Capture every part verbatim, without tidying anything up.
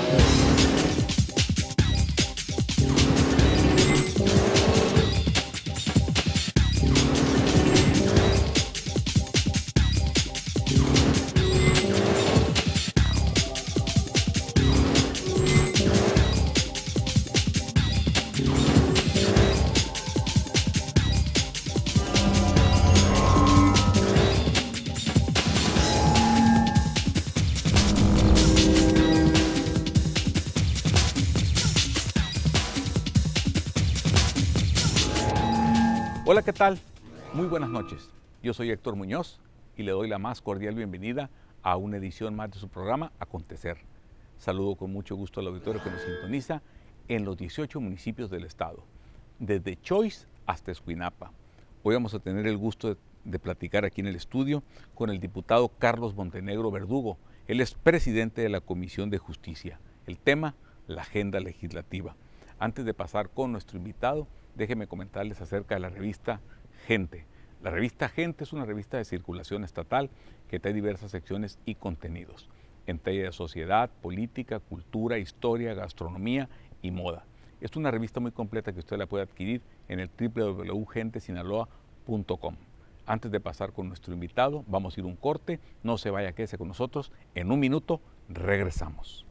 Hola, ¿qué tal? Muy buenas noches. Yo soy Héctor Muñoz y le doy la más cordial bienvenida a una edición más de su programa Acontecer. Saludo con mucho gusto al auditorio que nos sintoniza en los dieciocho municipios del estado, desde Choix hasta Escuinapa. Hoy vamos a tener el gusto de, de platicar aquí en el estudio con el diputado Carlos Montenegro Verdugo. Él es presidente de la Comisión de Justicia. El tema, la agenda legislativa. Antes de pasar con nuestro invitado, déjenme comentarles acerca de la revista Gente. La revista Gente es una revista de circulación estatal que trae diversas secciones y contenidos en materia de sociedad, política, cultura, historia, gastronomía y moda. Es una revista muy completa que usted la puede adquirir en el w w w punto gente sinaloa punto com. Antes de pasar con nuestro invitado, vamos a ir a un corte. No se vaya, quédese con nosotros. En un minuto regresamos.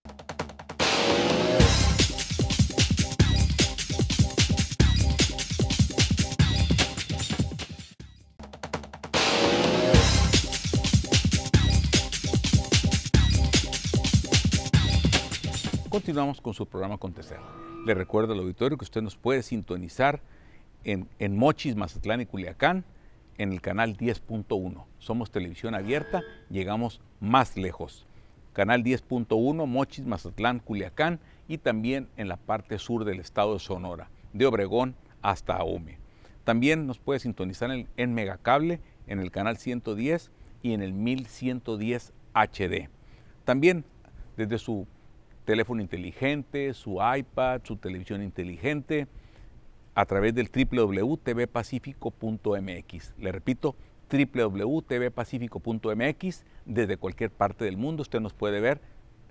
Continuamos con su programa Acontecer. Le recuerdo al auditorio que usted nos puede sintonizar en, en Mochis, Mazatlán y Culiacán en el canal diez punto uno. Somos televisión abierta, llegamos más lejos. Canal diez punto uno, Mochis, Mazatlán, Culiacán y también en la parte sur del estado de Sonora, de Obregón hasta Ahome. También nos puede sintonizar en, en Megacable, en el canal ciento diez y en el mil ciento diez H D. También desde su teléfono inteligente, su iPad, su televisión inteligente, a través del w w w punto t v pacífico punto m x. Le repito, w w w punto t v pacífico punto m x. Desde cualquier parte del mundo usted nos puede ver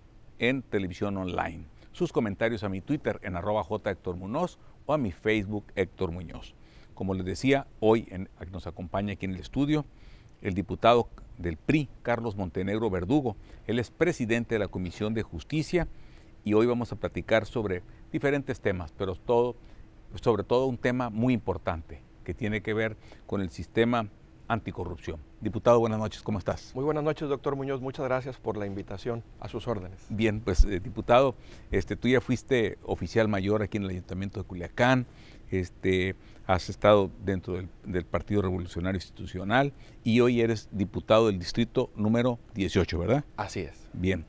en televisión online. Sus comentarios a mi Twitter en arroba j Héctor Muñoz o a mi Facebook Héctor Muñoz. Como les decía, hoy en, nos acompaña aquí en el estudio el diputado del P R I, Carlos Montenegro Verdugo. Él es presidente de la Comisión de Justicia y hoy vamos a platicar sobre diferentes temas, pero todo, sobre todo un tema muy importante que tiene que ver con el sistema anticorrupción. Diputado, buenas noches, ¿cómo estás? Muy buenas noches, doctor Muñoz, muchas gracias por la invitación, a sus órdenes. Bien, pues eh, diputado, este, tú ya fuiste oficial mayor aquí en el Ayuntamiento de Culiacán, este, has estado dentro del, del Partido Revolucionario Institucional y hoy eres diputado del distrito número dieciocho, ¿verdad? Así es. Bien,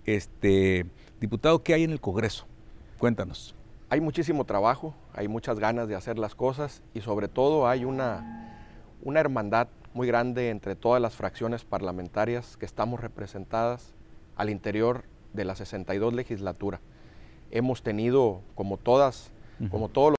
este, diputado, ¿qué hay en el Congreso? Cuéntanos. Hay muchísimo trabajo, hay muchas ganas de hacer las cosas y sobre todo hay una, una hermandad muy grande entre todas las fracciones parlamentarias que estamos representadas al interior de la sesenta y dos legislatura. Hemos tenido, como todas, uh-huh. como todos los